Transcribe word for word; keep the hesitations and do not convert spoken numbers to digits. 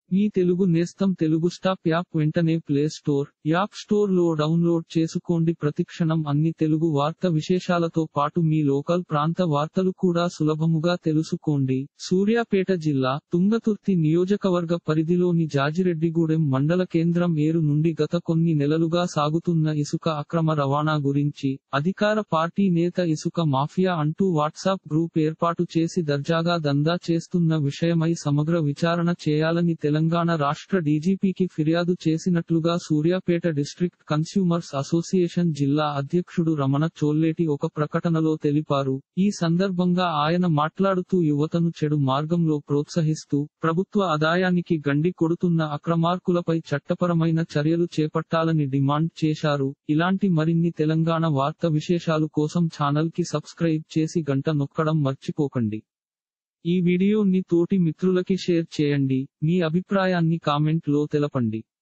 మీ తెలుగు నేస్తం Telugu stop app వెంటనే play store, app store లో డౌన్లోడ్ చేసుకోండి. ప్రతిక్షణం అన్ని తెలుగు వార్త విశేషాలతో పాటు మీ లోకల్ ప్రాంత వార్తలు కూడా సులభముగా తెలుసుకోండి. సూర్యాపేట జిల్లా తుంగతుర్తి నియోజకవర్గ పరిధిలోని జాజిరెడ్డిగూడెం మండల కేంద్రం ఏరు నుండి గత కొన్ని నెలలుగా సాగుతున్న ఇసుక అక్రమ రవాణా గురించి అధికార పార్టీ నేత ఇసుక మాఫియా అంటూ వాట్సాప్ గ్రూప్ ఏర్పాటు చేసి దర్జాగా దందా చేస్తున్న విషయమై సమగ్ర విచారణ చేయాలని తెలంగాణ రాష్ట్ర డీజీపీకి ఫిర్యాదు చేసినట్లుగా సూర్యాపేట డిస్ట్రిక్ట్ కన్స్యూమర్స్ అసోసియేషన్ జిల్లా అధ్యక్షుడు రమణ చోల్లేటి ఒక ప్రకటనలో తెలిపారు. ఈ సందర్భంగా ఆయన మాట్లాడుతూ యువతను చెడు మార్గంలో ప్రోత్సహిస్తూ ప్రభుత్వ ఆదాయానికి గండి కొడుతున్న అక్రమార్కులపై చట్టపరమైన చర్యలు చేపట్టాలని డిమాండ్ చేశారు. ఇలాంటి మరిన్ని తెలంగాణ వార్త విశేషాలు కోసం ఛానల్ కి సబ్స్క్రైబ్ చేసి గంట నొక్కడం మర్చిపోకండి. ఈ వీడియోని తోటి మిత్రులకి షేర్ చేయండి. మీ అభిప్రాయాన్ని కామెంట్ లో తెలపండి.